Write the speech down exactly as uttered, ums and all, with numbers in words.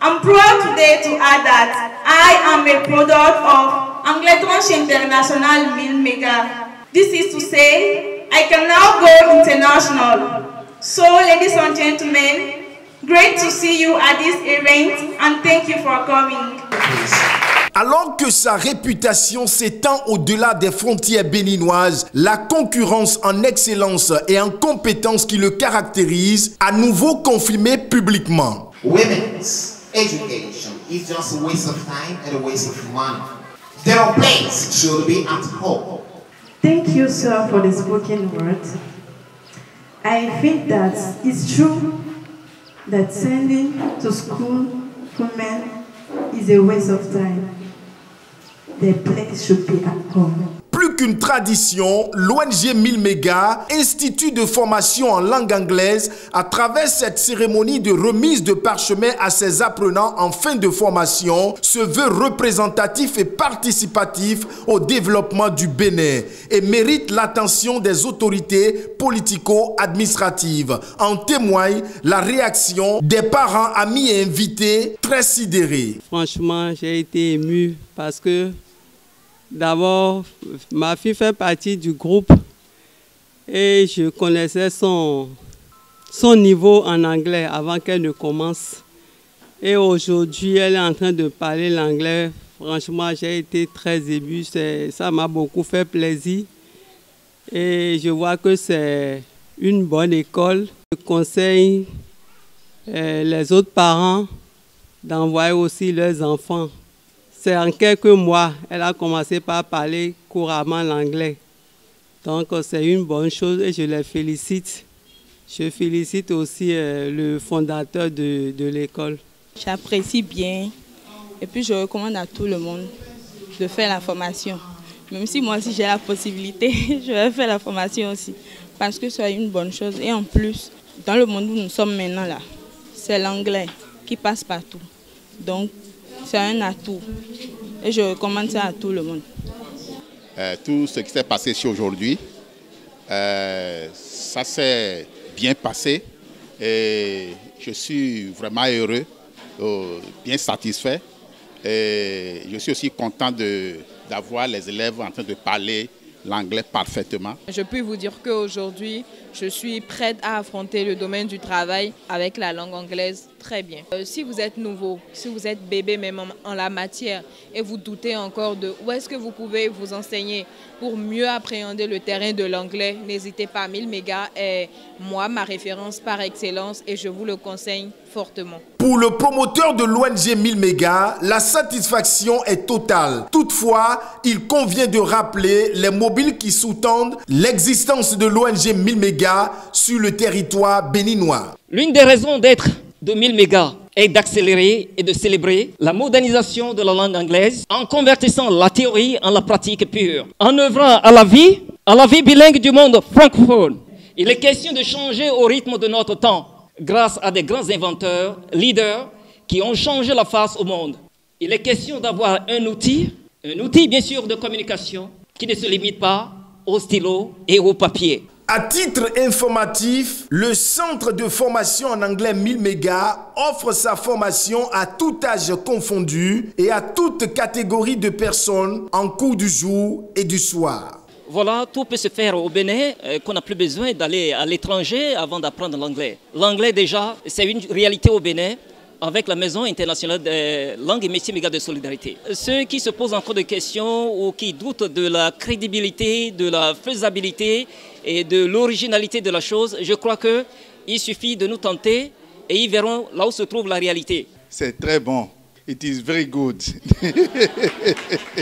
I'm proud today to add that I am a product of Angletranche International Mille Mega. This is to say, I can now go international. So, ladies and gentlemen, great to see you at this event and thank you for coming. Alors que sa réputation s'étend au-delà des frontières béninoises, la concurrence en excellence et en compétence qui le caractérise a nouveau confirmé publiquement. Women's education is just a waste of time and a waste of money. Their place should be at home. Thank you, sir, for the spoken word. I think that it's true that sending to school women is a waste of time. Their place should be at home. Plus qu'une tradition, l'O N G Mille Mega, institut de formation en langue anglaise, à travers cette cérémonie de remise de parchemin à ses apprenants en fin de formation, se veut représentatif et participatif au développement du Bénin et mérite l'attention des autorités politico-administratives. En témoigne la réaction des parents, amis et invités très sidérés. Franchement, j'ai été ému parce que d'abord, ma fille fait partie du groupe et je connaissais son, son niveau en anglais avant qu'elle ne commence. Et aujourd'hui, elle est en train de parler l'anglais. Franchement, j'ai été très ému. Ça m'a beaucoup fait plaisir. Et je vois que c'est une bonne école. Je conseille euh, les autres parents d'envoyer aussi leurs enfants. C'est en quelques mois, elle a commencé par parler couramment l'anglais. Donc c'est une bonne chose et je les félicite. Je félicite aussi euh, le fondateur de, de l'école. J'apprécie bien et puis je recommande à tout le monde de faire la formation. Même si moi aussi j'ai la possibilité, je vais faire la formation aussi. Parce que c'est une bonne chose. Et en plus, dans le monde où nous sommes maintenant là, c'est l'anglais qui passe partout. Donc, c'est un atout et je recommande ça à tout le monde. Euh, tout ce qui s'est passé ici aujourd'hui, euh, ça s'est bien passé et je suis vraiment heureux, euh, bien satisfait. Et je suis aussi content d'avoir les élèves en train de parler l'anglais parfaitement. Je peux vous dire qu'aujourd'hui, je suis prête à affronter le domaine du travail avec la langue anglaise très bien. Euh, si vous êtes nouveau, si vous êtes bébé même en, en la matière et vous doutez encore de où est-ce que vous pouvez vous enseigner pour mieux appréhender le terrain de l'anglais, n'hésitez pas, Mille Mega est moi ma référence par excellence et je vous le conseille fortement. Pour le promoteur de l'O N G Mille Mega, la satisfaction est totale. Toutefois, il convient de rappeler les mobiles qui sous-tendent l'existence de l'O N G Mille Mega sur le territoire béninois. L'une des raisons d'être de Mille Mega est d'accélérer et de célébrer la modernisation de la langue anglaise en convertissant la théorie en la pratique pure. En œuvrant à la vie, à la vie bilingue du monde francophone, il est question de changer au rythme de notre temps grâce à des grands inventeurs, leaders qui ont changé la face au monde. Il est question d'avoir un outil, un outil bien sûr de communication qui ne se limite pas au stylo et au papier. À titre informatif, le centre de formation en anglais Mille Mega offre sa formation à tout âge confondu et à toute catégorie de personnes en cours du jour et du soir. Voilà, tout peut se faire au Bénin, euh, qu'on n'a plus besoin d'aller à l'étranger avant d'apprendre l'anglais. L'anglais déjà, c'est une réalité au Bénin avec la Maison internationale des langues et métiers méga de solidarité. Ceux qui se posent encore des questions ou qui doutent de la crédibilité, de la faisabilité et de l'originalité de la chose, je crois qu'il suffit de nous tenter et ils verront là où se trouve la réalité. C'est très bon. It is very good.